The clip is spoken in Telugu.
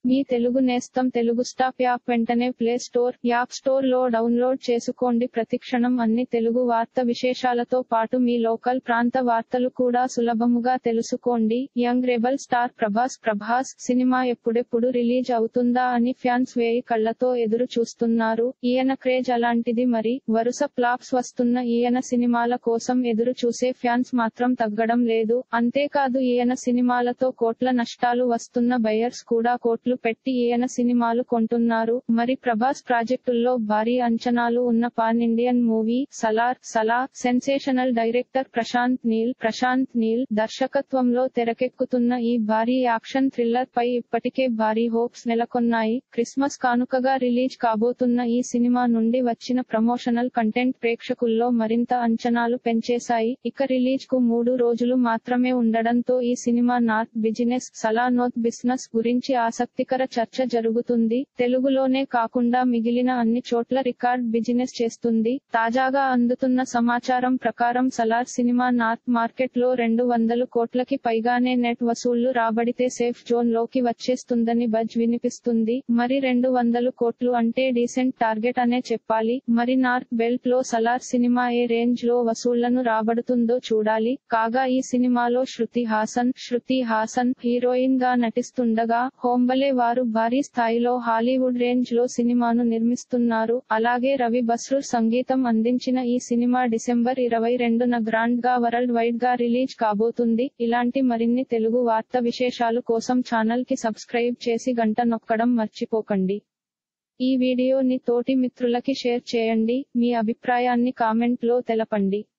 మీ తెలుగు నేస్తం తెలుగు స్టాప్ యాప్ వెంటనే ప్లే స్టోర్, యాప్ స్టోర్ లో డౌన్లోడ్ చేసుకోండి. ప్రతిక్షణం అన్ని తెలుగు వార్త విశేషాలతో పాటు మీ లోకల్ ప్రాంత వార్తలు కూడా సులభముగా తెలుసుకోండి. Young rebel star Prabhas cinema ఎప్పుడెప్పుడు రిలీజ్ అవుతుందా అని ఫ్యాన్స్ వేయి కళ్లతో ఎదురు చూస్తున్నారు. ఈయన క్రేజ్ అలాంటిది మరి. వరుస ఫ్లాప్స్ వస్తున్న ఈయన సినిమాల కోసం ఎదురు చూసే ఫ్యాన్స్ మాత్రం తగ్గడం లేదు. అంతేకాదు ఈయన సినిమాలతో కోట్ల నష్టాలు వస్తున్న బయర్స్ కూడా కోట్లు పెట్టి ఈయన సినిమాలు కొంటున్నారు. మరి ప్రభాస్ ప్రాజెక్టుల్లో భారీ అంచనాలు ఉన్న pan Indian movie Salaar sensational director Prashanth Neel దర్శకత్వంలో తెరకెక్కుతున్న ఈ భారీ యాక్షన్ థ్రిల్లర్ పై ఇప్పటికే భారీ హోప్స్ నెలకొన్నాయి. క్రిస్మస్ కానుకగా రిలీజ్ కాబోతున్న ఈ సినిమా నుండి వచ్చిన ప్రమోషనల్ కంటెంట్ ప్రేక్షకుల్లో మరింత అంచనాలు పెంచేశాయి. ఇక రిలీజ్ కు 3 రోజులు మాత్రమే ఉండడంతో ఈ సినిమా నార్త్ బిజినెస్ గురించి ఆసక్తికర చర్చ జరుగుతుంది. తెలుగులోనే కాకుండా మిగిలిన అన్ని చోట్ల రికార్డ్ బిజినెస్ చేస్తుంది. తాజాగా అందుతున్న సమాచారం ప్రకారం సలార్ సినిమా నార్త్ మార్కెట్ లో 200 కోట్లకి పైగానే నెట్ వసూళ్లు రాబడితే సేఫ్ జోన్ లోకి వచ్చేస్తుందని బజ్ వినిపిస్తుంది. మరి 200 కోట్లు అంటే డీసెంట్ టార్గెట్ అనే చెప్పాలి. మరి నార్త్ బెల్ట్ లో సలార్ సినిమా ఏ రేంజ్ లో వసూళ్లను రాబడుతుందో చూడాలి. కాగా ఈ సినిమాలో శృతి హాసన్ హీరోయిన్ గా నటిస్తుండగా హోంబలే వారు భారీ స్థాయిలో హాలీవుడ్ రేంజ్ లో సినిమాను నిర్మిస్తున్నారు. అలాగే రవి బస్రూర్ సంగీతం అందించిన ఈ సినిమా డిసెంబర్ 22న గ్రాండ్ గా వరల్డ్ వైడ్ గా రిలీజ్ కాబోతుంది. ఇలాంటి మరిన్ని తెలుగు వార్త విశేషాలు కోసం ఛానల్ కి సబ్స్క్రైబ్ చేసి గంట నొక్కడం మర్చిపోకండి. ఈ వీడియోని తోటి మిత్రులకి షేర్ చేయండి. మీ అభిప్రాయాన్ని కామెంట్ లో తెలపండి.